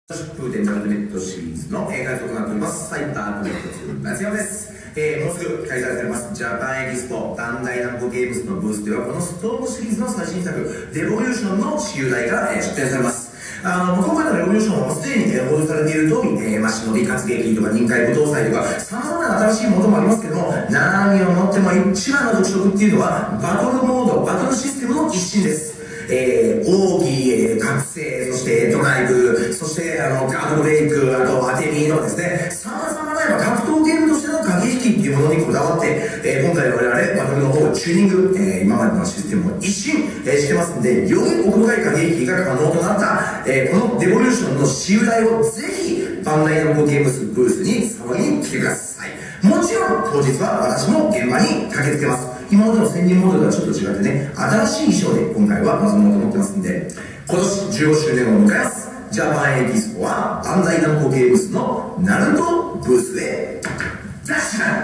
プーテンジャルネットシリーズの開催となっております、サイバープレット2夏山です。もうすぐ開催されますジャパンエキスポバンダイナムコゲームズのブースではこのストームシリーズの最新作レボリューションの私有台が出展されます。今回のレボリューションはすでに報道されている通り、忍び活劇とか臨海舞踏祭とか様々な新しいものもありますけども、何をもっても一番の特色っていうのはバトルモード、バトルシステムの一新です。奥義、覚醒、そしてドライブ、そしてガードブレイク、あとアテミとかですね、様々な格闘ゲームとしての駆け引きっていうものにこだわって、今回我々バトルの方をチューニング、今までのシステムを一新、してますんで、より奥深い駆け引きが可能となった、このレボリューションの私有台をぜひバンダイナムコゲームズブースに騒ぎに来てください。もちろん当日は私も現場に駆けつけます。今までの専任モードとはちょっと違ってね、新しい衣装で今回は臨もうと思ってますんで、今年15周年を迎えますジャパンエキスポはバンダイナムコゲームズのナルトブースへダッシュ